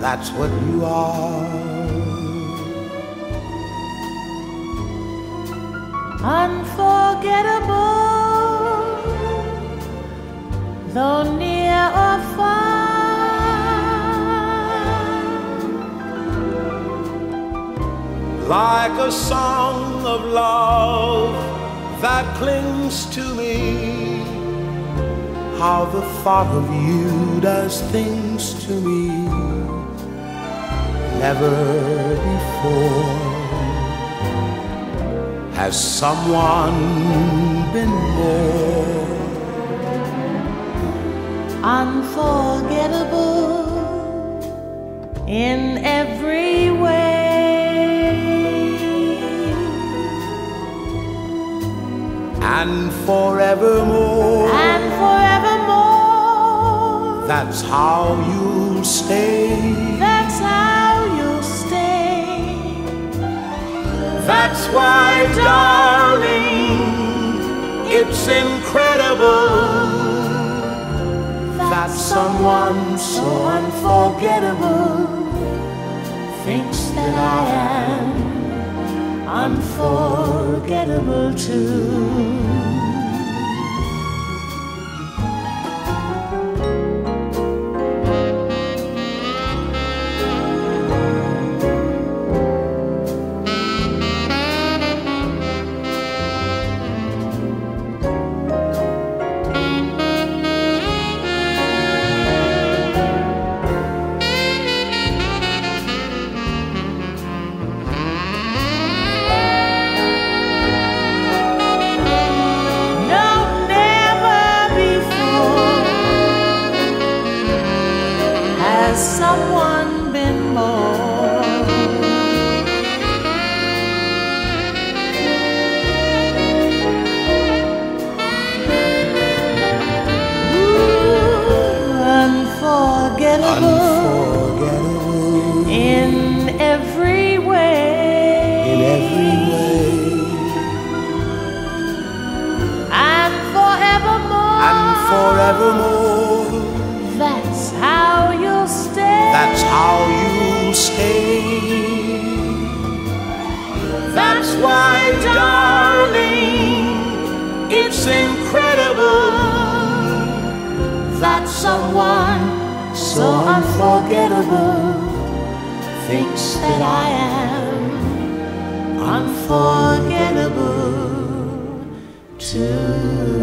that's what you are. Unforgettable, though near or far, like a song of love that clings to me. How the thought of you does things to me. Never before has someone been more unforgettable in every way, and forevermore. and forevermore. That's how you'll stay. That's how you'll stay. That's why, darling, it's incredible that someone so unforgettable thinks that I am unforgettable too. Has someone been more Unforgettable in every way, in every way, and forevermore. and forevermore. That's how you'll stay. That's how you'll stay. That's why, darling, it's incredible that someone so unforgettable thinks that I am unforgettable too.